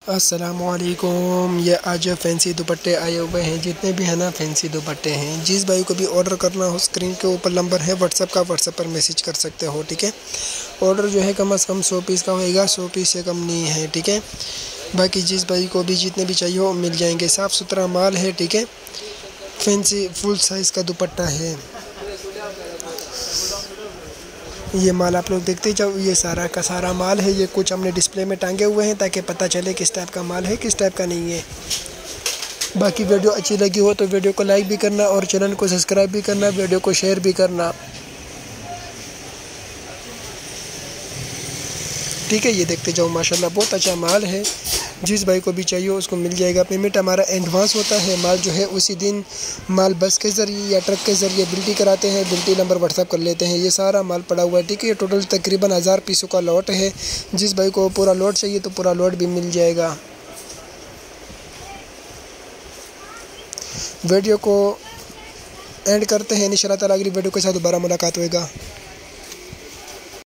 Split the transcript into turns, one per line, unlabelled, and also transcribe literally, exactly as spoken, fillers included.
अस्सलामुअलैकुम। ये आज फैंसी दुपट्टे आए हुए हैं, जितने भी हैं ना फैंसी दुपट्टे हैं। जिस भाई को भी ऑर्डर करना हो, स्क्रीन के ऊपर नंबर है व्हाट्सअप का, व्हाट्सअप पर मैसेज कर सकते हो। ठीक है, ऑर्डर जो है कम से कम सौ पीस का होएगा, सौ पीस से कम नहीं है। ठीक है, बाकी जिस भाई को भी जितने भी चाहिए हो मिल जाएंगे। साफ़ सुथरा माल है। ठीक है, फैंसी फुल साइज़ का दुपट्टा है। ये माल आप लोग देखते जाओ, ये सारा का सारा माल है। ये कुछ हमने डिस्प्ले में टांगे हुए हैं ताकि पता चले किस टाइप का माल है, किस टाइप का नहीं है। बाकी वीडियो अच्छी लगी हो तो वीडियो को लाइक भी करना और चैनल को सब्सक्राइब भी करना, वीडियो को शेयर भी करना। ठीक है, ये देखते जाओ, माशाल्लाह बहुत अच्छा माल है। जिस भाई को भी चाहिए उसको मिल जाएगा। पेमेंट हमारा एडवांस होता है। माल जो है उसी दिन माल बस के ज़रिए या ट्रक के ज़रिए बिल्टी कराते हैं, बिल्टी नंबर व्हाट्सअप कर लेते हैं। ये सारा माल पड़ा हुआ है। ठीक है, ये टोटल तकरीबन हज़ार पीसों का लॉट है। जिस भाई को पूरा लॉट चाहिए तो पूरा लॉट भी मिल जाएगा। वीडियो को एंड करते हैं। इंशाअल्लाह ताला अगली वीडियो के साथ दोबारा मुलाकात होएगा।